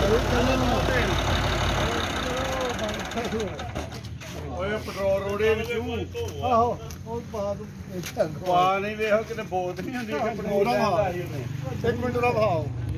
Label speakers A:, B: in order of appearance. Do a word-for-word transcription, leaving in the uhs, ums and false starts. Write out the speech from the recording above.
A: ਓਏ ਪੈਟਰੋਲ ਰੋੜੇ ਵਿੱਚੋਂ ਆਹੋ ਉਹ ਬਾਅਦ ਪਾ ਨਹੀਂ ਵੇਖੋ ਕਿਤੇ ਬੋਤ ਨਹੀਂ ਹੁੰਦੀ ਕਿ ਪੈਟਰੋਲ ਦਾ ਇੱਕ ਮਿੰਟ ਦਾ ਭਾਓ